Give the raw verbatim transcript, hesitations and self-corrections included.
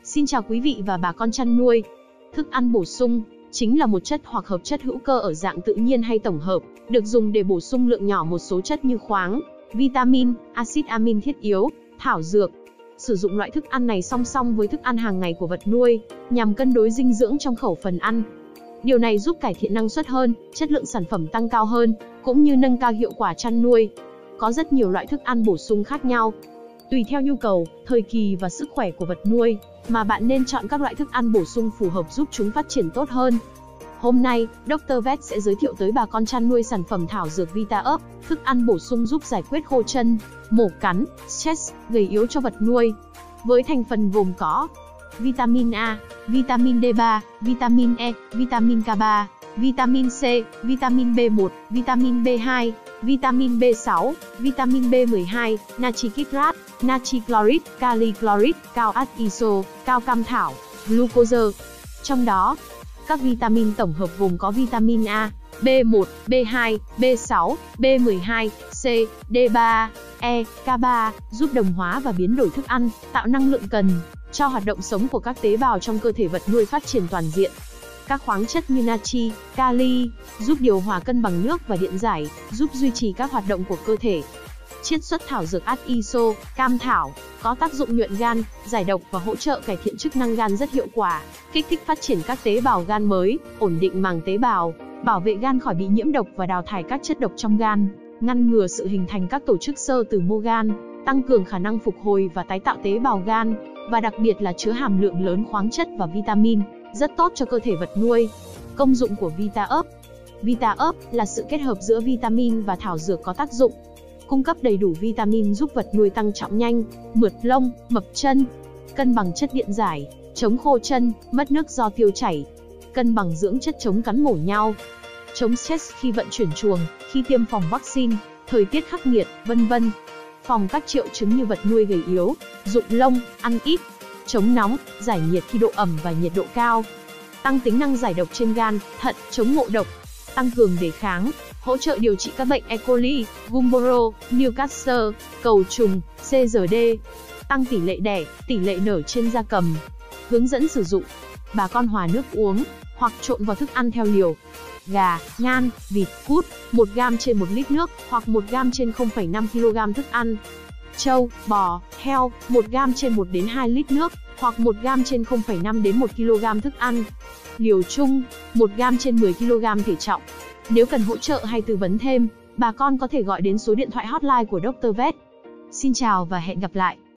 Xin chào quý vị và bà con chăn nuôi. Thức ăn bổ sung chính là một chất hoặc hợp chất hữu cơ ở dạng tự nhiên hay tổng hợp, được dùng để bổ sung lượng nhỏ một số chất như khoáng, vitamin, axit amin thiết yếu, thảo dược. Sử dụng loại thức ăn này song song với thức ăn hàng ngày của vật nuôi, nhằm cân đối dinh dưỡng trong khẩu phần ăn. Điều này giúp cải thiện năng suất hơn, chất lượng sản phẩm tăng cao hơn, cũng như nâng cao hiệu quả chăn nuôi. Có rất nhiều loại thức ăn bổ sung khác nhau. Tùy theo nhu cầu, thời kỳ và sức khỏe của vật nuôi, mà bạn nên chọn các loại thức ăn bổ sung phù hợp giúp chúng phát triển tốt hơn. Hôm nay, doctor Vet sẽ giới thiệu tới bà con chăn nuôi sản phẩm thảo dược VitaUp, thức ăn bổ sung giúp giải quyết khô chân, mổ cắn, stress, gầy yếu cho vật nuôi. Với thành phần gồm có vitamin A, vitamin D ba, vitamin E, vitamin K ba, vitamin C, vitamin B một, vitamin B hai, vitamin B sáu, vitamin B mười hai, natri citrat, natri chloride, kali chloride, cao át iso, cao cam thảo, glucose. Trong đó, các vitamin tổng hợp gồm có vitamin A, B một, B hai, B sáu, B mười hai, C, D ba, E, K ba, giúp đồng hóa và biến đổi thức ăn, tạo năng lượng cần cho hoạt động sống của các tế bào trong cơ thể vật nuôi phát triển toàn diện. Các khoáng chất như natri, kali, giúp điều hòa cân bằng nước và điện giải, giúp duy trì các hoạt động của cơ thể. Chiết xuất thảo dược át iso, cam thảo, có tác dụng nhuận gan, giải độc và hỗ trợ cải thiện chức năng gan rất hiệu quả, kích thích phát triển các tế bào gan mới, ổn định màng tế bào, bảo vệ gan khỏi bị nhiễm độc và đào thải các chất độc trong gan, ngăn ngừa sự hình thành các tổ chức xơ từ mô gan, tăng cường khả năng phục hồi và tái tạo tế bào gan, và đặc biệt là chứa hàm lượng lớn khoáng chất và vitamin, rất tốt cho cơ thể vật nuôi. Công dụng của VitaUp. VitaUp là sự kết hợp giữa vitamin và thảo dược có tác dụng cung cấp đầy đủ vitamin giúp vật nuôi tăng trọng nhanh, mượt lông, mập chân, cân bằng chất điện giải, chống khô chân, mất nước do tiêu chảy, cân bằng dưỡng chất chống cắn mổ nhau, chống stress khi vận chuyển chuồng, khi tiêm phòng vaccine, thời tiết khắc nghiệt, vân vân. Phòng các triệu chứng như vật nuôi gầy yếu, rụng lông, ăn ít, chống nóng, giải nhiệt khi độ ẩm và nhiệt độ cao, tăng tính năng giải độc trên gan, thận, chống ngộ độc, tăng cường đề kháng, hỗ trợ điều trị các bệnh E. coli, Gumboro, Newcastle, cầu trùng, xê giê đê, tăng tỷ lệ đẻ, tỷ lệ nở trên gia cầm. Hướng dẫn sử dụng. Bà con hòa nước uống, hoặc trộn vào thức ăn theo liều. Gà, ngan, vịt, cút, một gam trên một lít nước, hoặc một gam trên không phẩy năm ki lô gam thức ăn. Trâu, bò, heo, một gam trên một đến hai lít nước, hoặc một gam trên không phẩy năm đến một ki lô gam thức ăn. Liều chung, một gam trên mười ki lô gam thể trọng. Nếu cần hỗ trợ hay tư vấn thêm, bà con có thể gọi đến số điện thoại hotline của doctor Vet. Xin chào và hẹn gặp lại.